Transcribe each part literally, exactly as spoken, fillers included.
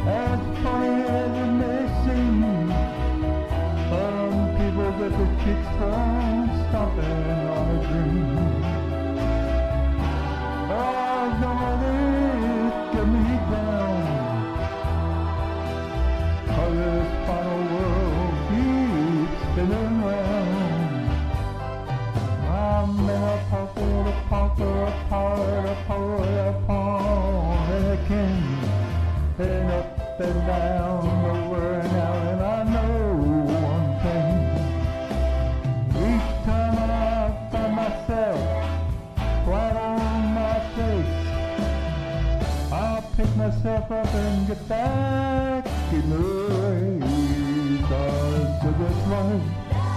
As funny as it may seem, some people get their kicks from stomping on a dream. Oh, don't let it get me down, 'cause this final world keeps spinning round. I'm in a pocket, a pocket, a part, a poet, a pawn, and a king, and up and down, over and out, and I know one thing. Each time I find myself flat on my face, I'll pick myself up and get back in the race. 'Cause of this life,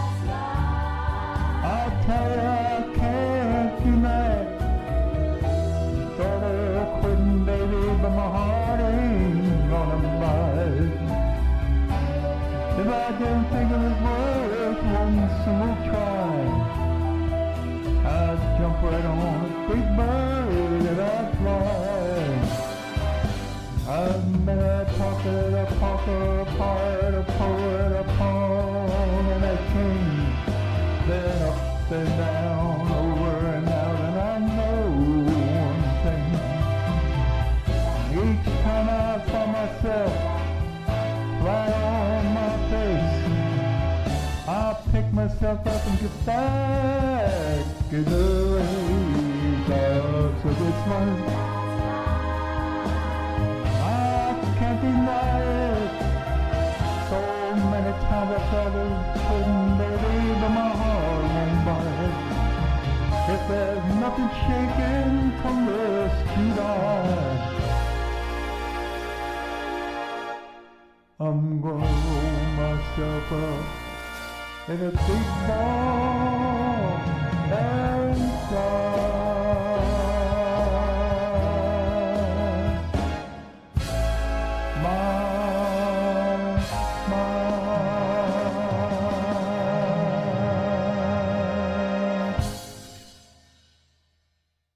I tell you I can't be mad. Thought of quitting, baby, but my heart ain't gonna bite. If I didn't think it was worth one single try, I'd jump right on a big bird and I'd fly. I'm in a pocket, a pocket, a part, a poet, a pawn, and a king. Then up and down, over and out, and I know one thing. Each time I find myself flat on my face, I pick myself up and get back in the race. Of this life, I can't deny it. So many times I tried to quit, baby, but my heart won't bite. If there's nothing shaking from this July, I'm gonna roll myself up in a big ball.